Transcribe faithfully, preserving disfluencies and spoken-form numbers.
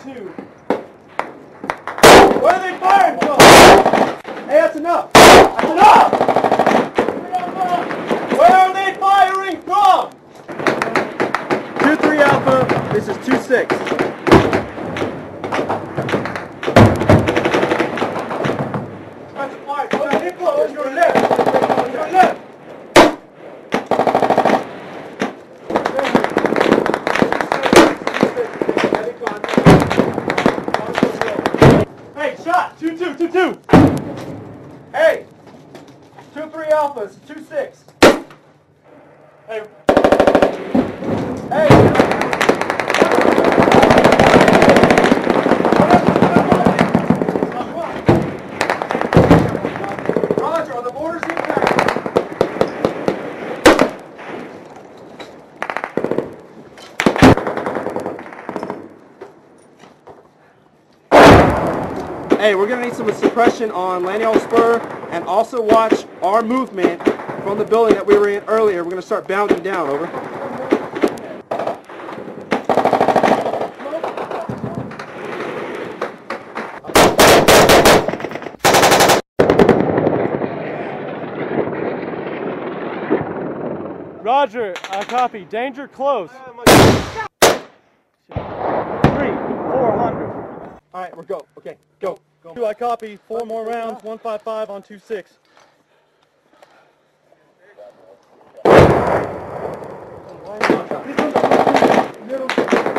two. Where are they firing from? Hey, that's enough. That's enough! Where are they firing from? two three Alpha, this is two six. That's fire. Go ahead, close. Your left. Your left. Hey, shot! two two, two two! Hey! two three Alphas, two six. Hey. Hey! Roger, on the borders impact. Hey, we're going to need some suppression on Lanyard Spur, and also watch our movement from the building that we were in earlier. We're going to start bounding down, over. Roger, I copy. Danger close. Three, four hundred. All right, we're go. Okay, go. Go. Two, I copy. Four more rounds. one five five on two six. Middle.